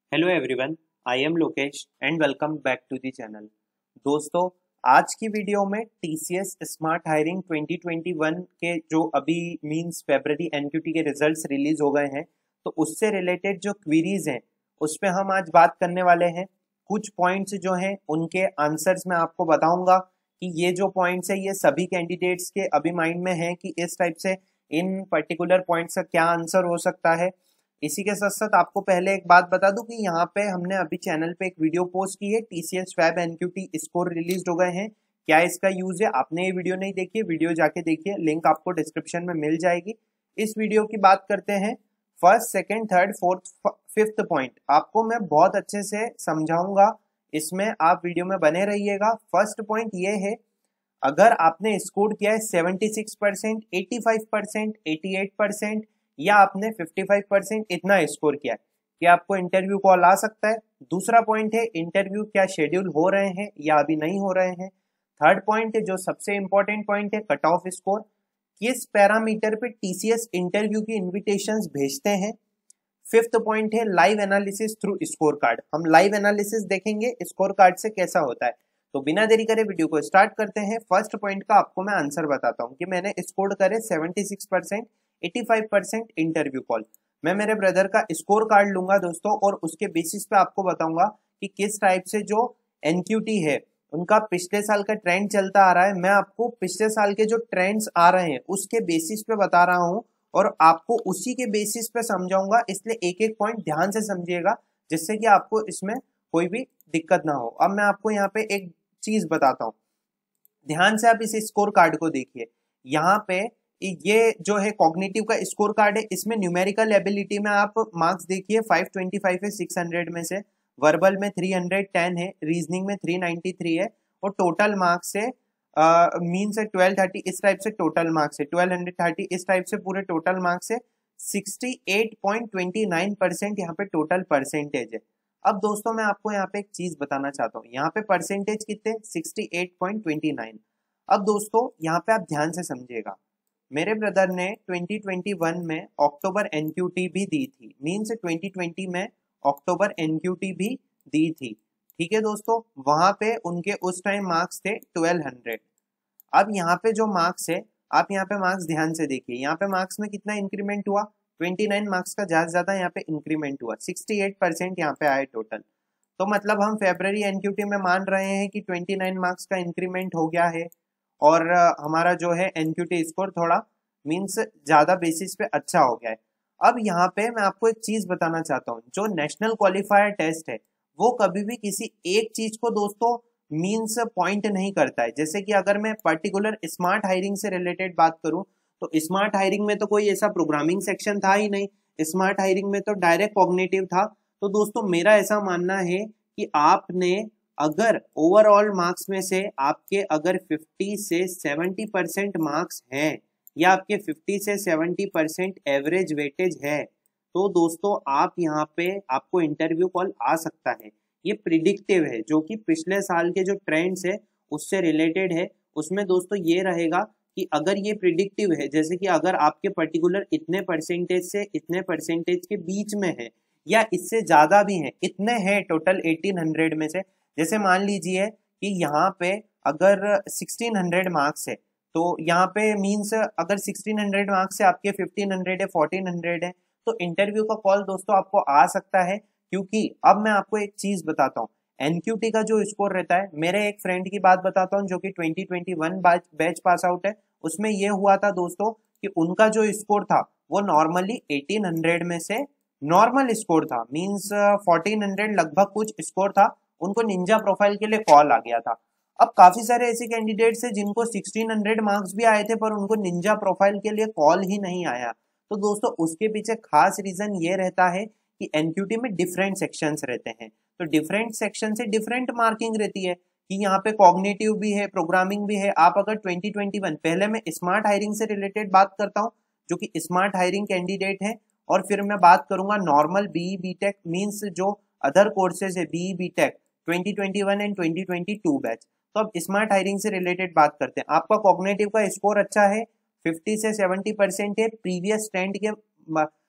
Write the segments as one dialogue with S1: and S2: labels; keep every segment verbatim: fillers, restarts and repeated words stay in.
S1: Hello everyone, I am Lokesh and welcome back to the channel. दोस्तों, आज की video में TCS smart hiring twenty twenty one के जो अभी मींस फरवरी एनक्यूटी के रिजल्ट्स रिलीज हो गए हैं, तो उससे रिलेटेड जो क्वेरीज हैं उस पर हम आज बात करने वाले हैं। कुछ पॉइंट्स जो हैं उनके आंसर्स मैं आपको बताऊंगा कि ये जो पॉइंट्स है ये सभी कैंडिडेट्स के अभी माइंड में है कि इस टाइप से इन पर्टिकुलर पॉइंट्स का क्या आंसर हो सकता है। इसी के साथ साथ आपको पहले एक बात बता दूं कि यहाँ पे हमने अभी चैनल पे एक वीडियो पोस्ट की है, टीसीएस फैब एनक्यूटी स्कोर रिलीज हो गए हैं, क्या इसका यूज है। आपने ये वीडियो नहीं देखी, वीडियो जाके देखिए, लिंक आपको डिस्क्रिप्शन में मिल जाएगी। इस वीडियो की बात करते हैं। First, second, third, fourth, fifth point आपको मैं बहुत अच्छे से समझाऊंगा, इसमें आप वीडियो में बने रहिएगा। फर्स्ट पॉइंट ये है, अगर आपने स्कोर किया है seventy six percent, eighty five percent, eighty eight percent या आपने फिफ्टी फाइव परसेंट इतना स्कोर किया है, क्या आपको इंटरव्यू कॉल आ सकता है। दूसरा पॉइंट है, इंटरव्यू क्या शेड्यूल हो रहे हैं या अभी नहीं हो रहे हैं। थर्ड पॉइंट है, जो सबसे इंपॉर्टेंट पॉइंट है, कट ऑफ स्कोर, किस पैरामीटर पे टीसीएस इंटरव्यू की इन्विटेशंस भेजते हैं। फिफ्थ पॉइंट है, live analysis through score card, हम लाइव एनालिसिस देखेंगे स्कोर कार्ड से कैसा होता है। तो बिना देरी करे वीडियो को स्टार्ट करते हैं। फर्स्ट पॉइंट का आपको मैं आंसर बताता हूँ कि मैंने स्कोर करे seventy six percent, eighty five percent interview call. मैं मेरे ब्रदर का स्कोर कार्ड लूंगा दोस्तों, और उसके बेसिस पे आपको बताऊंगा कि किस टाइप से जो एनक्यूटी है उनका पिछले साल का ट्रेंड चलता आ रहा है। मैं आपको पिछले साल के जो ट्रेंड्स आ रहे हैं उसके बेसिस पे बता रहा हूँ और आपको उसी के बेसिस पे समझाऊंगा, इसलिए एक एक पॉइंट ध्यान से समझिएगा जिससे कि आपको इसमें कोई भी दिक्कत ना हो। अब मैं आपको यहाँ पे एक चीज बताता हूँ, ध्यान से आप इस स्कोर कार्ड को देखिए। यहाँ पे ये जो है कॉग्निटिव का स्कोर कार्ड है, इसमें न्यूमेरिकल एबिलिटी में आप मार्क्स देखिए फाइव ट्वेंटी फाइव है सिक्स हंड्रेड में से, वर्बल में थ्री हंड्रेड टेन है, रीजनिंग में थ्री नाइंटी थ्री है, और टोटल मार्क्स है मीन्स है ट्वेल्व थर्टी, इस टाइप से टोटल मार्क्स है ट्वेल्व हंड्रेड थर्टी, इस टाइप से पूरे टोटल मार्क्स है sixty eight point twenty nine percent यहाँ पे टोटल परसेंटेज है। अब दोस्तों मैं आपको यहाँ पे एक चीज बताना चाहता हूँ, यहाँ पे परसेंटेज कितने, sixty eight point twenty nine. अब दोस्तों यहाँ पे आप ध्यान से समझिएगा, मेरे ब्रदर ने ट्वेंटी ट्वेंटी वन में अक्टूबर एनक्यूटी भी दी थी, मीन्स ट्वेंटी ट्वेंटी में अक्टूबर एनक्यूटी भी दी थी, ठीक है दोस्तों। वहां पे उनके उस टाइम मार्क्स थे ट्वेल्व हंड्रेड। अब यहाँ पे जो मार्क्स है, आप यहाँ पे मार्क्स ध्यान से देखिए, यहाँ पे मार्क्स में कितना इंक्रीमेंट हुआ, ट्वेंटी नाइन मार्क्स का ज्यादा ज्यादा यहाँ पे इंक्रीमेंट हुआ, सिक्सटी एट परसेंट यहाँ पे आए टोटल। तो मतलब हम फेब्रवरी एनक्यूटी में मान रहे हैं कि ट्वेंटी नाइन मार्क्स का इंक्रीमेंट हो गया है, और हमारा जो है एनक्यूटी स्कोर थोड़ा मींस ज्यादा बेसिस पे अच्छा हो गया है। अब यहाँ पे मैं आपको एक चीज बताना चाहता हूँ, जो नेशनल क्वालिफायर टेस्ट है वो कभी भी किसी एक चीज को दोस्तों मींस पॉइंट नहीं करता है। जैसे कि अगर मैं पर्टिकुलर स्मार्ट हायरिंग से रिलेटेड बात करूं, तो स्मार्ट हायरिंग में तो कोई ऐसा प्रोग्रामिंग सेक्शन था ही नहीं, स्मार्ट हायरिंग में तो डायरेक्ट कॉग्निटिव था। तो दोस्तों मेरा ऐसा मानना है कि आपने अगर ओवरऑल मार्क्स में से आपके अगर फिफ्टी से सेवेंटी परसेंट मार्क्स हैं या आपके फिफ्टी से सेवेंटी परसेंट एवरेज वेटेज है, तो दोस्तों आप यहाँ पे आपको इंटरव्यू कॉल आ सकता है। ये प्रिडिक्टिव है, जो कि पिछले साल के जो ट्रेंड्स है उससे रिलेटेड है। उसमें दोस्तों ये रहेगा कि अगर ये प्रिडिक्टिव है, जैसे कि अगर आपके पर्टिकुलर इतने परसेंटेज से इतने परसेंटेज के बीच में है या इससे ज्यादा भी है, इतने हैं टोटल एटीन हंड्रेड में से, जैसे मान लीजिए कि यहाँ पे अगर सिक्सटीन हंड्रेड मार्क्स है, तो यहाँ पे मींस अगर सिक्सटीन हंड्रेड मार्क्स से आपके फिफ्टीन हंड्रेड है, फोर्टीन हंड्रेड है, तो इंटरव्यू का कॉल दोस्तों आपको आ सकता है। क्योंकि अब मैं आपको एक चीज बताता हूँ, एनक्यूटी का जो स्कोर रहता है, मेरे एक फ्रेंड की बात बताता हूँ जो कि twenty twenty one batch pass out है, उसमें ये हुआ था दोस्तों कि उनका जो स्कोर था वो नॉर्मली एटीन हंड्रेड में से नॉर्मल स्कोर था, मींस फोर्टीन हंड्रेड लगभग कुछ स्कोर था, उनको निंजा प्रोफाइल के लिए कॉल आ गया था। अब काफी सारे ऐसे कैंडिडेट्स हैं जिनको सिक्सटीन हंड्रेड मार्क्स भी आए थे पर उनको निंजा प्रोफाइल के लिए कॉल ही नहीं आया। तो दोस्तों उसके पीछे खास रीजन ये रहता है कि एनक्यूटी में डिफरेंट सेक्शंस रहते हैं, तो डिफरेंट सेक्शन से डिफरेंट मार्किंग रहती है कि यहाँ पे कॉग्निटिव भी है, प्रोग्रामिंग भी है। आप अगर ट्वेंटी ट्वेंटी वन, पहले मैं स्मार्ट हायरिंग से रिलेटेड बात करता हूँ जो कि स्मार्ट हायरिंग कैंडिडेट है, और फिर मैं बात करूंगा नॉर्मल बीई बीटेक मींस जो अदर कोर्सेज है BE BTech twenty twenty one and twenty twenty two batch. तो अब स्मार्ट हायरिंग से रिलेटेड बात करते हैं। आपका कॉग्निटिव का स्कोर अच्छा है, फिफ्टी से सेवेंटी परसेंट है, प्रीवियस ट्रेंड के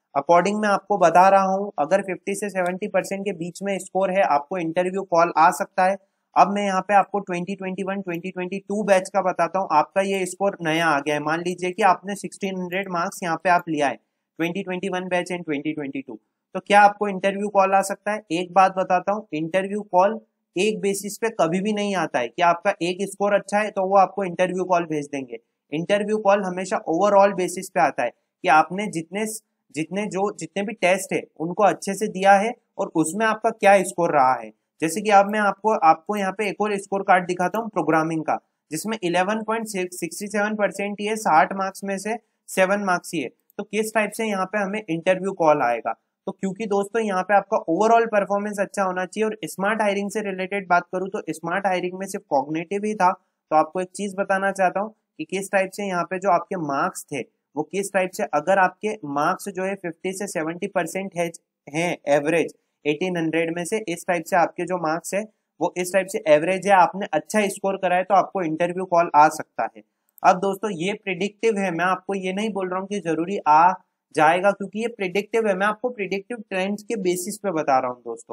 S1: अकॉर्डिंग मैं आपको बता रहा हूँ, अगर फिफ्टी से सेवेंटी परसेंट के बीच में स्कोर है आपको इंटरव्यू कॉल आ सकता है। अब मैं यहाँ पे आपको twenty twenty one twenty twenty two batch का बताता हूँ। आपका ये स्कोर नया आ गया है, मान लीजिए कि आपने सिक्सटीन हंड्रेड मार्क्स यहाँ पे आप लिया है twenty twenty one batch and twenty twenty two, तो क्या आपको इंटरव्यू कॉल आ सकता है? एक बात बताता हूँ, इंटरव्यू कॉल एक बेसिस पे कभी भी नहीं आता है कि आपका एक स्कोर अच्छा है तो वो आपको इंटरव्यू कॉल भेज देंगे। इंटरव्यू कॉल हमेशा ओवरऑल बेसिस पे आता है कि आपने जितने जितने जो जितने भी टेस्ट है उनको अच्छे से दिया है और उसमें आपका क्या स्कोर रहा है। जैसे कि अब मैं आपको आपको यहाँ पे एक और स्कोर कार्ड दिखाता हूँ प्रोग्रामिंग का, जिसमें eleven point sixty seven percent ही है, साठ मार्क्स में से सेवन मार्क्स ही है। तो किस टाइप से यहाँ पे हमें इंटरव्यू कॉल आएगा? तो क्योंकि दोस्तों यहाँ पे आपका ओवरऑल परफॉर्मेंस अच्छा होना चाहिए। और स्मार्ट हायरिंग से रिलेटेड बात करूँ तो स्मार्ट हायरिंग में सिर्फ कॉग्निटिव ही था। तो आपको एक चीज बताना चाहता हूँ कि किस टाइप से यहाँ पे जो आपके मार्क्स थे वो किस टाइप से, अगर आपके मार्क्स जो है फिफ्टी से सेवेंटी परसेंट है, है एवरेज एटीन हंड्रेड में से, इस टाइप से आपके जो मार्क्स है वो इस टाइप से एवरेज है, आपने अच्छा स्कोर करा है, तो आपको इंटरव्यू कॉल आ सकता है। अब दोस्तों ये प्रिडिक्टिव है, मैं आपको ये नहीं बोल रहा हूँ कि जरूरी आ जाएगा, क्योंकि ये प्रिडिक्टिव है, मैं आपको प्रिडिक्टिव ट्रेंड्स के बेसिस पे बता रहा हूँ दोस्तों।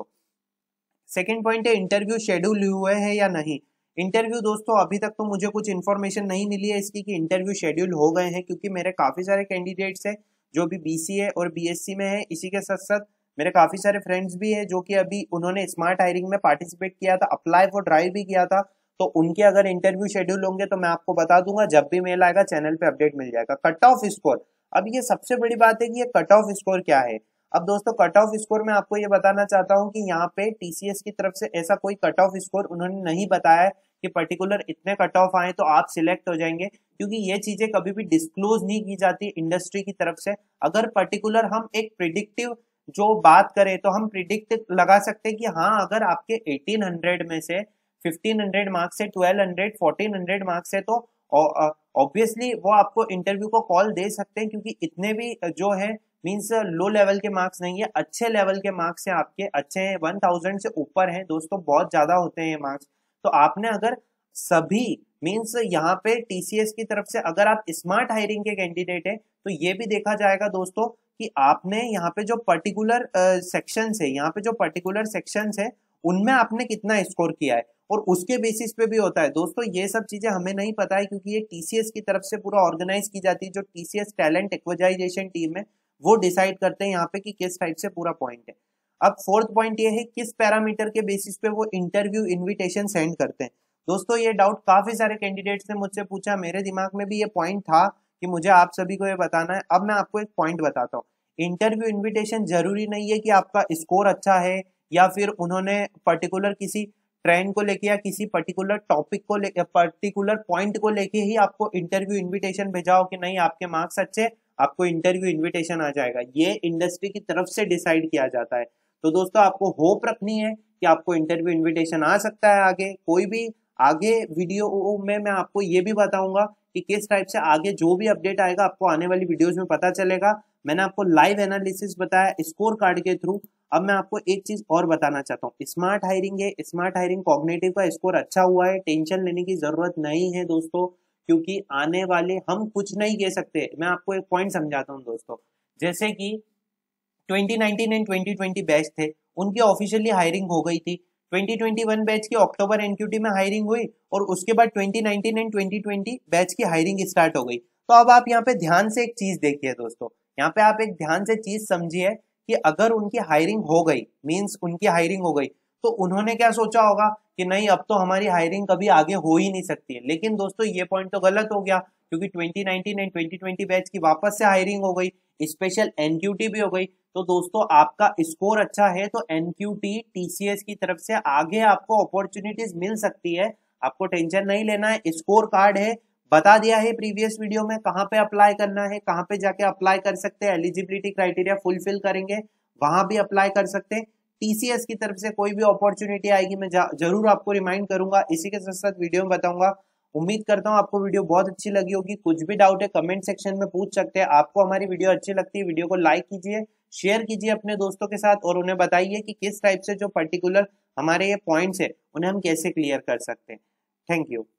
S1: सेकंड पॉइंट है इंटरव्यू शेड्यूल हुए हैं या नहीं। इंटरव्यू दोस्तों अभी तक तो मुझे कुछ इन्फॉर्मेशन नहीं मिली है इसकी कि इंटरव्यू शेड्यूल हो गए हैं, क्योंकि मेरे काफी सारे कैंडिडेट्स हैं जो भी बीसीए और बीएससी में है। इसी के साथ साथ मेरे काफी सारे फ्रेंड्स भी है जो कि अभी उन्होंने स्मार्ट हायरिंग में पार्टिसिपेट किया था, अप्लाई फॉर ड्राइव भी किया था। तो उनके अगर इंटरव्यू शेड्यूल होंगे तो मैं आपको बता दूंगा, जब भी मेल आएगा चैनल पे अपडेट मिल जाएगा। कट ऑफ स्कोर, अब ये सबसे बड़ी बात है कि ये कट ऑफ स्कोर क्या है। अब दोस्तों कट ऑफ स्कोर मैं आपको ये बताना चाहता हूँ कि यहाँ पे टीसीएस की तरफ से ऐसा कोई कट ऑफ स्कोर उन्होंने नहीं बताया है कि पर्टिकुलर इतने कट ऑफ आए तो आप सिलेक्ट हो जाएंगे, क्योंकि ये चीजें कभी भी डिस्क्लोज नहीं की जाती इंडस्ट्री की तरफ से। अगर पर्टिकुलर हम एक प्रिडिक्टिव जो बात करें तो हम प्रिडिक्ट लगा सकते हैं कि हाँ, अगर आपके एटीन हंड्रेड में से फिफ्टीन हंड्रेड मार्क्स से twelve hundred fourteen hundred marks है तो ऑब्वियसली वो आपको इंटरव्यू को कॉल दे सकते हैं, क्योंकि इतने भी जो है मींस लो लेवल के मार्क्स नहीं है, अच्छे लेवल के मार्क्स हैं आपके, अच्छे हैं, वन थाउजेंड से ऊपर हैं दोस्तों, बहुत ज्यादा होते हैं ये मार्क्स। तो आपने अगर सभी मींस यहाँ पे टीसीएस की तरफ से अगर आप स्मार्ट हायरिंग के कैंडिडेट है तो ये भी देखा जाएगा दोस्तों कि आपने यहाँ पे जो पर्टिकुलर सेक्शंस है यहाँ पे जो पर्टिकुलर सेक्शंस है उनमें आपने कितना स्कोर किया है, और उसके बेसिस पे भी होता है दोस्तों। ये सब चीजें हमें नहीं पता है क्योंकि ये टीसीएस की तरफ से पूरा ऑर्गेनाइज की जाती है। जो टीसीएस टैलेंट एक्विजाइजेशन टीम है वो डिसाइड करते हैं यहाँ पे कि किस टाइप से पूरा पॉइंट है। अब फोर्थ पॉइंट ये है किस पैरामीटर के बेसिस पे वो इंटरव्यू इन्विटेशन सेंड करते हैं। दोस्तों ये डाउट काफी सारे कैंडिडेट्स ने मुझसे पूछा, मेरे दिमाग में भी ये पॉइंट था कि मुझे आप सभी को ये बताना है। अब मैं आपको एक पॉइंट बताता हूँ, इंटरव्यू इन्विटेशन जरूरी नहीं है कि आपका स्कोर अच्छा है या फिर उन्होंने पर्टिकुलर किसी ट्रेंड को लेके या किसी पर्टिकुलर टॉपिक को लेके पर्टिकुलर पॉइंट को लेके ही आपको इंटरव्यू इन्विटेशन भेजा हो कि नहीं आपके मार्क्स अच्छे आपको इंटरव्यू इन्विटेशन आ जाएगा। ये इंडस्ट्री की तरफ से डिसाइड किया जाता है। तो दोस्तों आपको होप रखनी है कि आपको इंटरव्यू इन्विटेशन आ सकता है आगे। कोई भी आगे वीडियो में मैं आपको ये भी बताऊंगा कि किस टाइप से आगे जो भी अपडेट आएगा आपको आने वाली वीडियोस में पता चलेगा। मैंने आपको लाइव एनालिसिस बताया स्कोर कार्ड के थ्रू। अब मैं आपको एक चीज और बताना चाहता हूँ, स्मार्ट हायरिंग है, स्मार्ट हायरिंग कॉग्निटिव का स्कोर अच्छा हुआ है, टेंशन लेने की जरूरत नहीं है दोस्तों, क्योंकि आने वाले हम कुछ नहीं कह सकते। मैं आपको एक पॉइंट समझाता हूँ दोस्तों, जैसे कि twenty nineteen and twenty twenty batch थे उनकी ऑफिशियली हायरिंग हो गई थी, ट्वेंटी ट्वेंटी वन बैच की अक्टूबर एनक्यूटी में हायरिंग हुई और उसके बाद twenty nineteen and twenty twenty batch की हायरिंग स्टार्ट हो गई। तो अब आप यहाँ पे ध्यान से एक चीज देखिए दोस्तों, यहाँ पे आप एक ध्यान से चीज समझिए कि अगर उनकी हायरिंग हो गई मींस उनकी हायरिंग हो गई तो उन्होंने क्या सोचा होगा कि नहीं अब तो हमारी हायरिंग कभी आगे हो ही नहीं सकती है। लेकिन दोस्तों ये पॉइंट तो गलत हो गया, क्योंकि twenty nineteen and twenty twenty batch की वापस से हायरिंग हो गई, स्पेशल एनक्यूटी भी हो गई। तो दोस्तों आपका स्कोर अच्छा है तो एनक्यूटी टीसीएस की तरफ से आगे आपको अपॉर्चुनिटीज मिल सकती है, आपको टेंशन नहीं लेना है। स्कोर कार्ड है, बता दिया है प्रीवियस वीडियो में कहाँ पे अप्लाई करना है, कहाँ पे जाके अप्लाई कर सकते हैं, एलिजिबिलिटी क्राइटेरिया फुलफिल करेंगे वहां भी अप्लाई कर सकते हैं। टीसीएस की तरफ से कोई भी अपॉर्चुनिटी आएगी मैं जरूर आपको रिमाइंड करूंगा, इसी के साथ साथ वीडियो में बताऊंगा। उम्मीद करता हूं आपको वीडियो बहुत अच्छी लगी होगी। कुछ भी डाउट है कमेंट सेक्शन में पूछ सकते हैं। आपको हमारी वीडियो अच्छी लगती है वीडियो को लाइक कीजिए, शेयर कीजिए अपने दोस्तों के साथ और उन्हें बताइए कि किस टाइप से जो पर्टिकुलर हमारे ये पॉइंट्स है उन्हें हम कैसे क्लियर कर सकते हैं। Thank you.